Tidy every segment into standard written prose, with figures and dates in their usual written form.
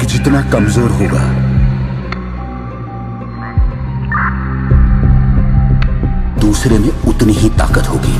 जितना कमजोर होगा, दूसरे में उतनी ही ताकत होगी।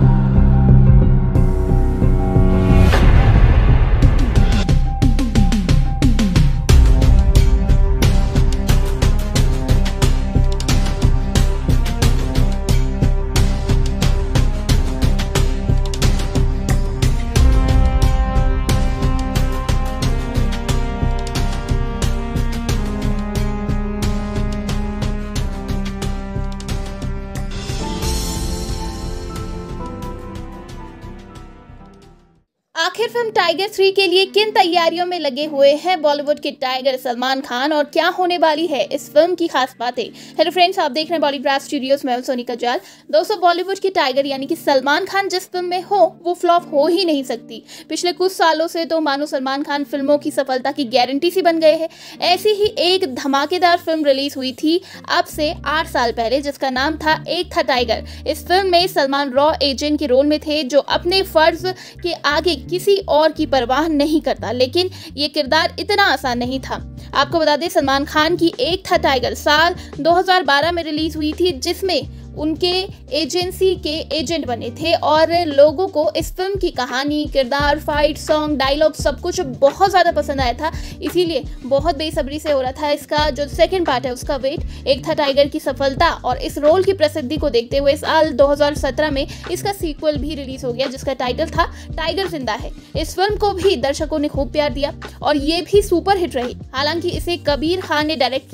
आखिर फिल्म टाइगर 3 के लिए किन तैयारियों में लगे हुए हैं बॉलीवुड के टाइगर सलमान खान और क्या होने वाली है इस फिल्म की खास बातें। हेलो फ्रेंड्स, आप देख रहे हैं बॉलीवुड स्टूडियोज में सोनिका जाल। दोस्तों, बॉलीवुड की टाइगर यानी कि सलमान खान जिस फिल्म में हो वो फ्लॉप हो ही नहीं सकती। पिछले कुछ सालों से तो मानो सलमान खान फिल्मों की सफलता की गारंटी सी बन गए हैं। ऐसी ही एक धमाकेदार फिल्म रिलीज हुई थी अब से 8 साल पहले, जिसका नाम था एक था टाइगर। इस फिल्म में सलमान रॉ एजेंट के रोल में थे जो अपने फर्ज के आगे किसी और की परवाह नहीं करता, लेकिन ये किरदार इतना आसान नहीं था। आपको बता दें, सलमान खान की एक था टाइगर साल 2012 में रिलीज हुई थी, जिसमें उनके एजेंसी के एजेंट बने थे और लोगों को इस फिल्म की कहानी, किरदार, फाइट, सॉन्ग, डायलॉग सब कुछ बहुत ज़्यादा पसंद आया था। इसीलिए बहुत बेसब्री से हो रहा था इसका जो सेकंड पार्ट है उसका वेट। एक था टाइगर की सफलता और इस रोल की प्रसिद्धि को देखते हुए साल 2017 में इसका सीक्वल भी रिलीज हो गया, जिसका टाइटल था टाइगर जिंदा है। इस फिल्म को भी दर्शकों ने खूब प्यार दिया और ये भी सुपर हिट रही। हालांकि इसे कबीर खान ने डायरेक्ट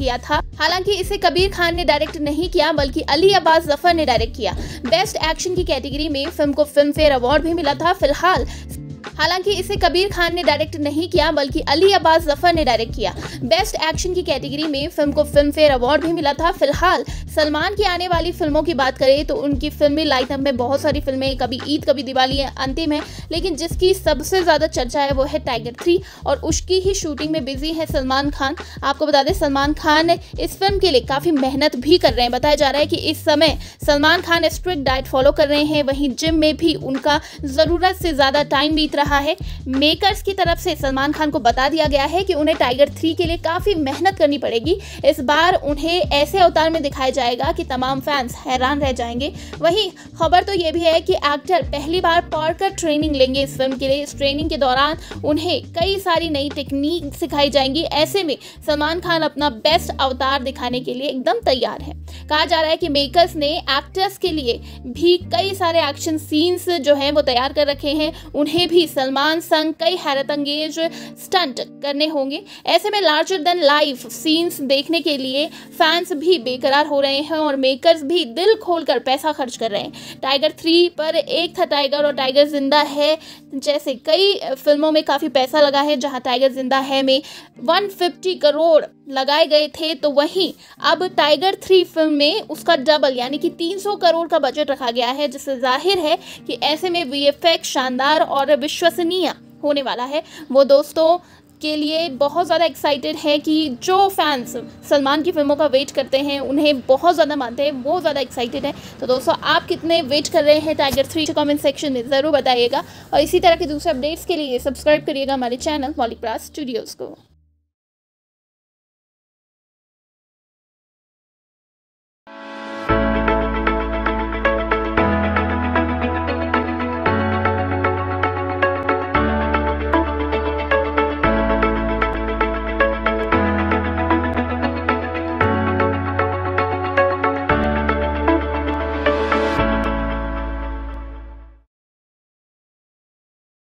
नहीं किया बल्कि अली अब्बास जफर ने डायरेक्ट किया। बेस्ट एक्शन की कैटेगरी में फिल्म को फिल्म फेयर अवार्ड भी मिला था। हालांकि इसे कबीर खान ने डायरेक्ट नहीं किया बल्कि अली अब्बास जफर ने डायरेक्ट किया। बेस्ट एक्शन की कैटेगरी में फिल्म को फिल्म फेयर अवार्ड भी मिला था। फिलहाल सलमान की आने वाली फिल्मों की बात करें तो उनकी फिल्मी लाइनअप में बहुत सारी फिल्में, कभी ईद कभी दिवाली अंतिम है, लेकिन जिसकी सबसे ज्यादा चर्चा है वो है टाइगर 3 और उसकी ही शूटिंग में बिजी है सलमान खान। आपको बता दें, सलमान खान इस फिल्म के लिए काफी मेहनत भी कर रहे हैं। बताया जा रहा है कि इस समय Salman Khan strict diet follow कर रहे हैं, वहीं जिम में भी उनका जरूरत से ज्यादा टाइम बीत रहा है। मेकर्स की तरफ से सलमान खान को बता दिया गया है कि उन्हें टाइगर 3 के लिए काफी मेहनत करनी पड़ेगी। इस बार उन्हें ऐसे अवतार में दिखाया जाएगा कि तमाम फैंस हैरान रह जाएंगे। वहीं खबर तो ये भी है कि एक्टर पहली बार पढ़कर ट्रेनिंग लेंगे इस फिल्म के लिए। इस ट्रेनिंग के दौरान उन्हें कई सारी नई टेक्निक सिखाई जाएंगी। ऐसे में सलमान खान अपना बेस्ट अवतार दिखाने के लिए एकदम तैयार है। कहा जा रहा है कि मेकर्स ने एक्टर्स के लिए भी कई सारे एक्शन सीन्स जो हैं वो तैयार कर रखे हैं। उन्हें भी सलमान संग कई हैरत अंगेज स्टंट करने होंगे। ऐसे में लार्जर देन लाइफ सीन्स देखने के लिए फैंस भी बेकरार हो रहे हैं और मेकर्स भी दिल खोलकर पैसा खर्च कर रहे हैं। टाइगर 3 पर एक था टाइगर और टाइगर जिंदा है जैसे कई फिल्मों में काफी पैसा लगा है। जहां टाइगर जिंदा है में 150 करोड़ लगाए गए थे, तो वहीं अब टाइगर 3 फिल्म में उसका डबल यानी कि 300 करोड़ का बजट रखा गया है, जिससे जाहिर है कि ऐसे में वीएफएक्स शानदार और विश्वसनीय होने वाला है। वो दोस्तों के लिए बहुत ज़्यादा एक्साइटेड है कि जो फैंस सलमान की फिल्मों का वेट करते हैं, उन्हें बहुत ज़्यादा मानते हैं, वो ज़्यादा एक्साइटेड है। तो दोस्तों, आप कितने वेट कर रहे हैं टाइगर 3 कमेंट सेक्शन में ज़रूर बताइएगा और इसी तरह के दूसरे अपडेट्स के लिए सब्सक्राइब करिएगा हमारे चैनल बॉलीवुड स्टूडियोज़ को।